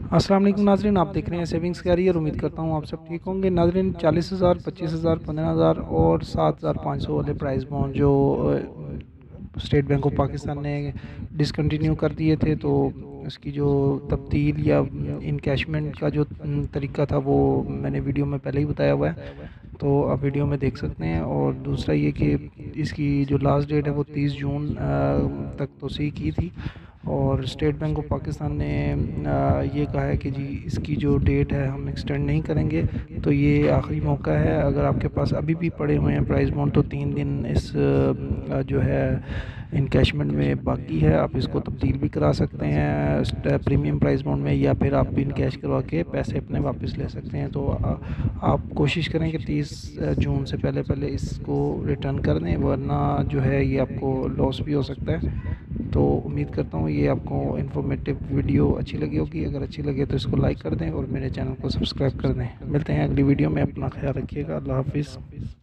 अस्सलाम वालेकुम नाज़रीन, आप देख रहे हैं सेविंग्स कैरियर। उम्मीद करता हूँ आप सब ठीक होंगे। नाज़रीन, 40,000, 25,000, 15,000 और 7,500 वाले प्राइस बॉन्ड जो स्टेट बैंक ऑफ पाकिस्तान ने डिसकंटिन्यू कर दिए थे, तो इसकी जो तब्दील या इनकैशमेंट का जो तरीका था वो मैंने वीडियो में पहले ही बताया हुआ है, तो आप वीडियो में देख सकते हैं। और दूसरा ये कि इसकी जो लास्ट डेट है वो 30 जून तक तोसीह की थी, और स्टेट बैंक ऑफ पाकिस्तान ने ये कहा है कि जी इसकी जो डेट है हम एक्सटेंड नहीं करेंगे। तो ये आखिरी मौका है। अगर आपके पास अभी भी पड़े हुए हैं प्राइस बॉन्ड, तो 3 दिन इस जो है इनकैशमेंट में बाकी है। आप इसको तब्दील भी करा सकते हैं प्रीमियम प्राइस बॉन्ड में, या फिर आप इन कैश करवा के पैसे अपने वापस ले सकते हैं। तो आप कोशिश करें कि 30 जून से पहले पहले इसको रिटर्न कर दें, वरना जो है ये आपको लॉस भी हो सकता है। तो उम्मीद करता हूँ ये आपको इन्फॉर्मेटिव वीडियो अच्छी लगी होगी। अगर अच्छी लगे तो इसको लाइक कर दें और मेरे चैनल को सब्सक्राइब कर दें। मिलते हैं अगली वीडियो में। अपना ख्याल रखिएगा। अल्लाह हाफिज़।